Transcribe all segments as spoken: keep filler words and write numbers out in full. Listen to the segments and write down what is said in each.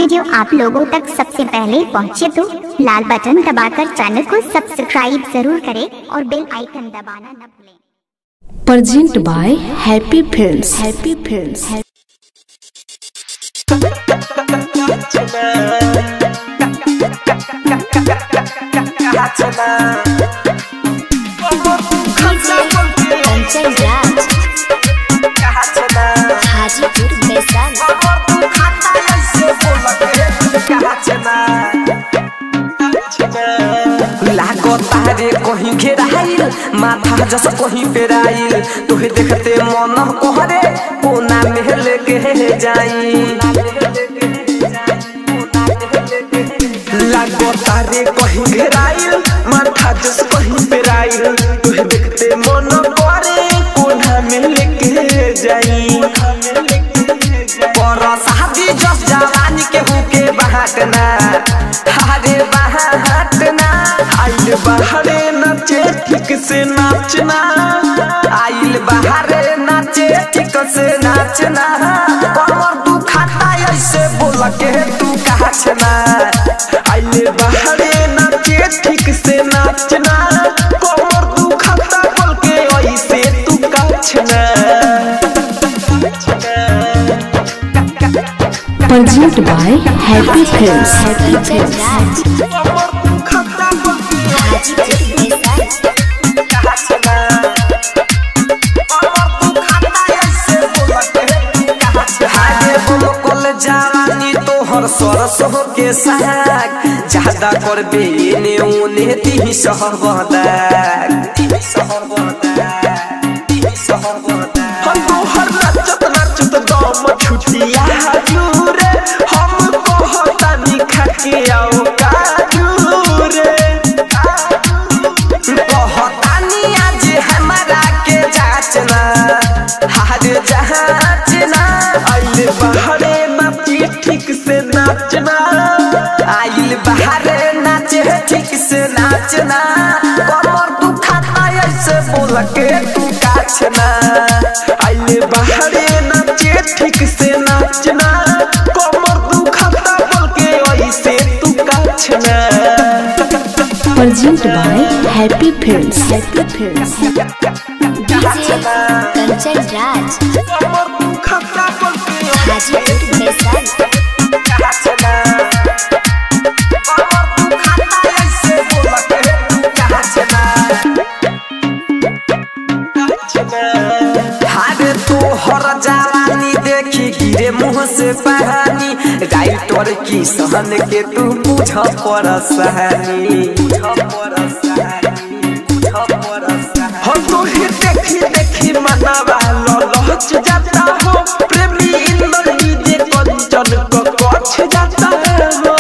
Video आप लोगों तक सबसे पहले पहुंचे तो लाल बटन दबाकर चैनल को सब्सक्राइब जरूर करें और बेल आइकन दबाना न भूलें। Present by happy films. Happy films. लागो तारे कहीं घेराइल माथा जस कहीं पेराइल तोहे देखते मन कोहरे कोना में लेके जाई। लागो तारे कहीं घेराइल माथा जस कहीं पेराइल तोहे देखते मन कोहरे कोना में लेके जाई। पर शादी जस जवानी के हुके बहाटना हारे बहाटना आइल बहारे नाचे ठीक से नाचना आइल बहारे नाचे ठीक से नाचना कमर तू खाता ऐसे बोल के तू काछना आइल बहारे नाचे ठीक से नाचना कमर तू खाता बोल के ऐसे तू काछना। Present by happy films. Happy films. जवानी तोहर सरस हो के साग ज्यादा कर बेने उने ती शहर बदाग ती शहर बदाग ती शहर बदाग हम तोहर नाचत नाचत दम छुटिया जुरे हम कहतानी खाके आओ काजुरे कहतानी आज हमारा के जाचना हारे जाचना आइल बहारे नाचे ठीक से नाचना आइल बहारे नाचे ठीक से नाचना कमर तू खाता ऐसे बोल के तू काछना आइल बहारे नाचे ठीक से नाचना कमर तू खाता बोल के ऐसे तू काछना। Present by happy films. Happy films. कंचन राज कमर तू खाता बोल के हाजीपुर में सन जवानी देखी गिरे मुँह से पानी राइटर की सहन के तू बुझ परसहानी हम तोहे देखी देखी मनवा ललच जाता हो प्रेमी इंद्र ही दे कंचन को कछ जाता हो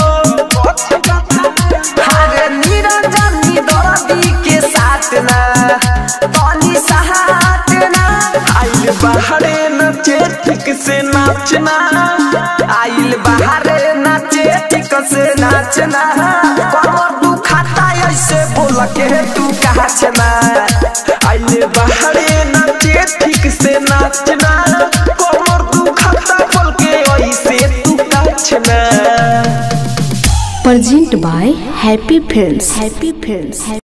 हारे निरंजनी दर्दी के साथ ना तनी सहाटना आइल बहारे नाचे ठीक से नाचना आइल बहारे नाचे ठीक से नाचना कमर तू खाता ऐसे बोल के तू काछना आइल बहारे नाचे ठीक से नाचना कमर तू खाता बोल के ऐसे तू काछना। Present by happy films. Happy films.